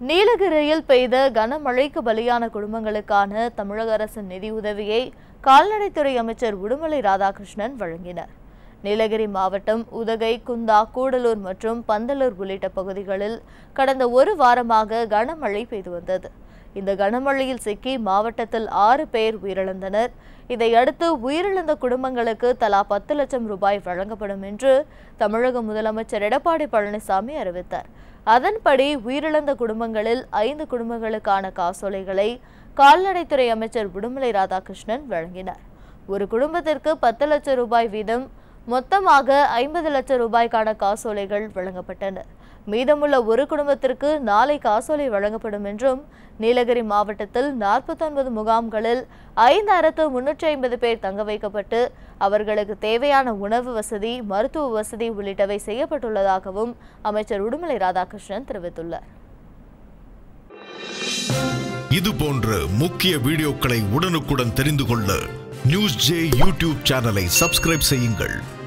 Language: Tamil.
நீலகிரியில் பெய்த கனமழைக்கு பலியான குடும்பங்களுக்கான தமிழக அரசின் நிதியுதவியை கால்நடைத்துறை அமைச்சர் உடுமலை ராதாகிருஷ்ணன் வழங்கினார். நீலகிரி மாவட்டம் உதகை, குந்தா, கூடலூர் மற்றும் பந்தலூர் உள்ளிட்ட பகுதிகளில் கடந்த ஒரு வாரமாக கனமழை பெய்து வந்தது. இந்த கனமழையில் சிக்கி மாவட்டத்தில் 6 பேர் உயிரிழந்தனர். இதையடுத்து உயிரிழந்த குடும்பங்களுக்கு தலா 10 லட்சம் ரூபாய் வழங்கப்படும் என்று தமிழக முதலமைச்சர் எடப்பாடி பழனிசாமி அறிவித்தார். அதன்படி உயிரிழந்த குடும்பங்களில் 5 குடும்பங்களுக்கான காசோலைகளை கால்நடைத்துறை அமைச்சர் உடுமலை ராதாகிருஷ்ணன் வழங்கினார். ஒரு குடும்பத்திற்கு 10 லட்சம் ரூபாய் வீதம் மொத்தமாக 50 லட்சம் ரூபாய்க்கான காசோலைகள் வழங்கப்பட்டன. மீதமுள்ள ஒரு குடும்பத்திற்கு நாளை காசோலை வழங்கப்படும் என்றும், நீலகிரி மாவட்டத்தில் 49 முகாம்களில் 5350 பேர் தங்க வைக்கப்பட்டு அவர்களுக்கு தேவையான உணவு வசதி, மருத்துவ வசதி உள்ளிட்டவை செய்யப்பட்டுள்ளதாகவும் அமைச்சர் உடுமலை ராதாகிருஷ்ணன் தெரிவித்துள்ளார். இது போன்ற முக்கிய வீடியோக்களை உடனுக்குடன் தெரிந்து கொள்ள நியூஸ் ஜே யூடியூப் சேனலை சப்ஸ்கிரைப் செய்யுங்கள்.